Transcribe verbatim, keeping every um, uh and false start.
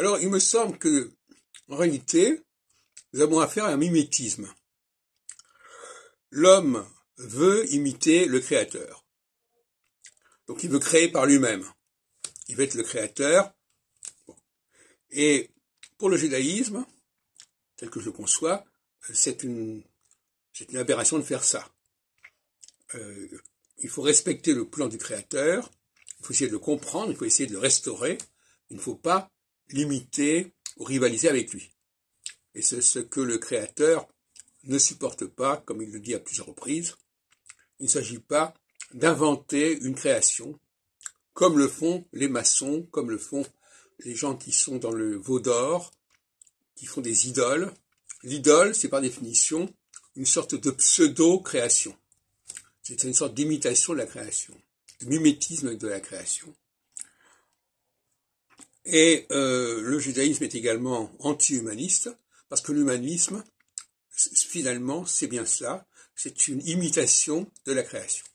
Alors, il me semble que, en réalité, nous avons affaire à un mimétisme. L'homme veut imiter le Créateur. Donc, il veut créer par lui-même. Il veut être le Créateur. Et pour le judaïsme, tel que je le conçois, c'est une, c'est une aberration de faire ça. Euh, il faut respecter le plan du Créateur, il faut essayer de le comprendre, il faut essayer de le restaurer, il ne faut pas l'imiter ou rivaliser avec lui. Et c'est ce que le Créateur ne supporte pas, comme il le dit à plusieurs reprises. Il ne s'agit pas d'inventer une création, comme le font les maçons, comme le font les gens qui sont dans le veau d'or, qui font des idoles. L'idole, c'est par définition une sorte de pseudo-création. C'est une sorte d'imitation de la création, de mimétisme de la création. Et euh, le judaïsme est également anti-humaniste, parce que l'humanisme, finalement, c'est bien cela, c'est une imitation de la création.